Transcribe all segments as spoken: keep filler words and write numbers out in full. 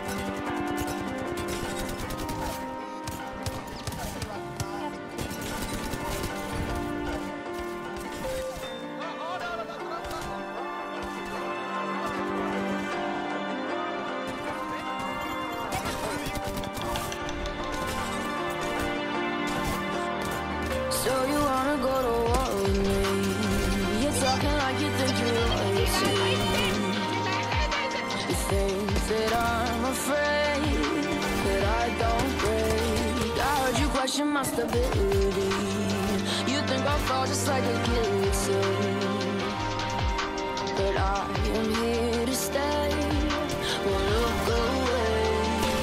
So you wanna go to war with me? You're talking like you think you're royalty. You think that I'm afraid that I don't break. I heard you question my stability. You think I'll fall just like a guillotine, but I am here to stay. Won't look away.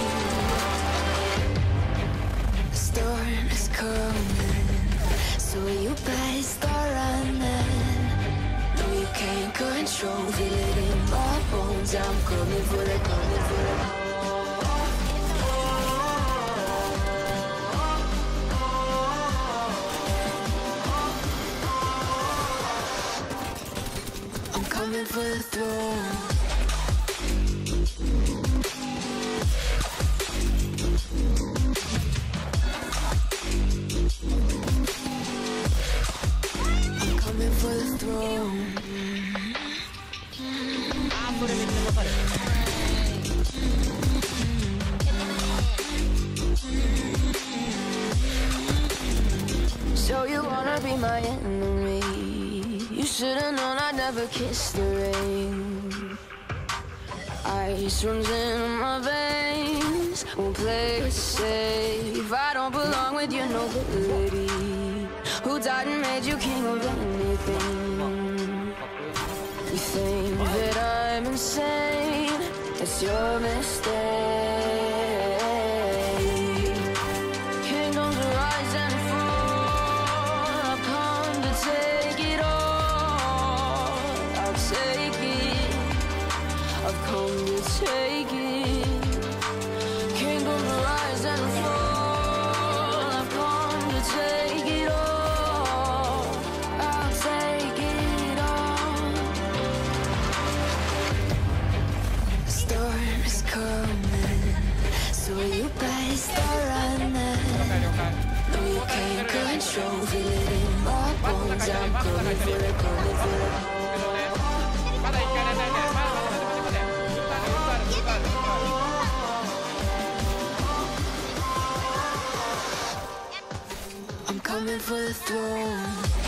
The storm is coming, so you better start running. No, you can't control, feel it in my bones. I'm coming for the, coming for the. I'm coming for the throne. For the throne. So you wanna be my enemy? You should've known I'd never kiss the rain. Ice runs in my veins, won't play it safe. I don't belong with your nobility. Who died and made you king of anything? You think that I'm insane? It's your mistake. Kingdoms rise and fall. I've come to take it all. I'll take it. I've come to take it. Kingdoms rise and fall. I've come to take it all. So you better start running. No, you can't control, feel it in my bones. I'm coming for it, coming for it. I'm coming for the throne.